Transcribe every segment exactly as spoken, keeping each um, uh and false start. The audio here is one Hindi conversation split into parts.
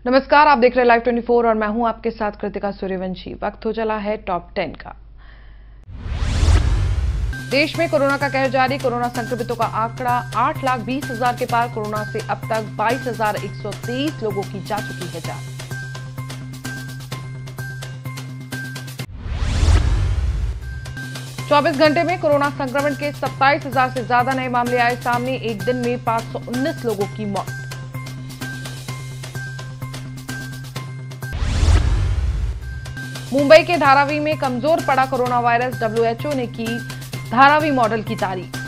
नमस्कार, आप देख रहे हैं लाइव चौबीस और मैं हूं आपके साथ कृतिका सूर्यवंशी। वक्त हो चला है टॉप टेन का। देश में कोरोना का कहर जारी। कोरोना संक्रमितों का आंकड़ा आठ लाख बीस हजार के पार। कोरोना से अब तक बाईस हजार एक सौ तेईस लोगों की जा चुकी है जान। चौबीस घंटे में कोरोना संक्रमण के सत्ताईस हजार से ज्यादा नए मामले आए सामने। एक दिन में पांच सौ उन्नीस लोगों की मौत। मुंबई के धारावी में कमजोर पड़ा कोरोना वायरस। डब्ल्यूएचओ ने की धारावी मॉडल की तारीफ।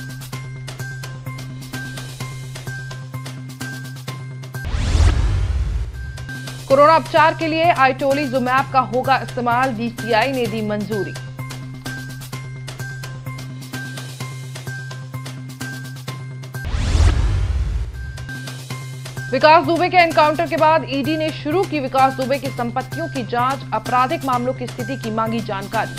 कोरोना उपचार के लिए आइटोलिजुमैब का होगा इस्तेमाल। बीसीआई ने दी मंजूरी। विकास दुबे के एनकाउंटर के बाद ईडी ने शुरू की विकास दुबे की संपत्तियों की जांच। आपराधिक मामलों की स्थिति की मांगी जानकारी।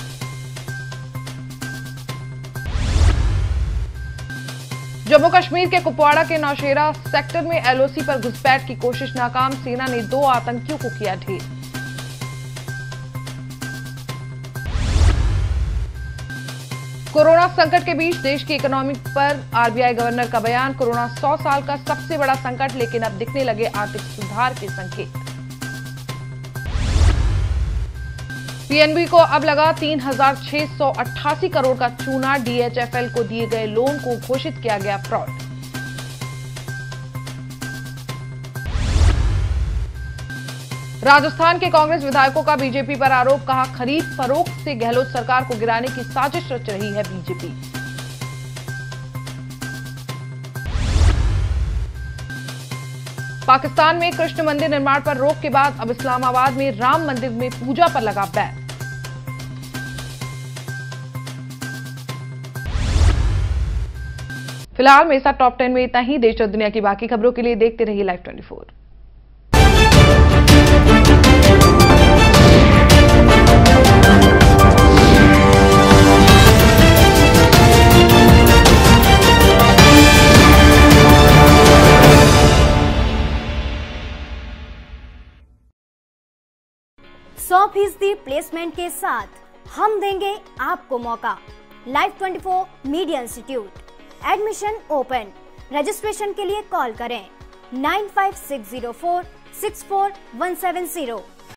जम्मू कश्मीर के कुपवाड़ा के नौशेरा सेक्टर में एलओसी पर घुसपैठ की कोशिश नाकाम। सेना ने दो आतंकियों को किया ढेर। कोरोना संकट के बीच देश की इकोनॉमी पर आरबीआई गवर्नर का बयान। कोरोना सौ साल का सबसे बड़ा संकट, लेकिन अब दिखने लगे आर्थिक सुधार के संकेत। पीएनबी को अब लगा तीन हजार छह सौ अट्ठासी करोड़ का चूना। डीएचएफएल को दिए गए लोन को घोषित किया गया फ्रॉड। राजस्थान के कांग्रेस विधायकों का बीजेपी पर आरोप। कहा, खरीद फरोख्त से गहलोत सरकार को गिराने की साजिश रच रही है बीजेपी। पाकिस्तान में कृष्ण मंदिर निर्माण पर रोक के बाद अब इस्लामाबाद में राम मंदिर में पूजा पर लगा बैन। फिलहाल मेरे साथ टॉप टेन में इतना ही। देश और दुनिया की बाकी खबरों के लिए देखते रहिए लाइव चौबीस। सौ फीसदी प्लेसमेंट के साथ हम देंगे आपको मौका। लाइव चौबीस media institute admission open. Registration के लिए कॉल करें nine five six zero four six four one seven zero.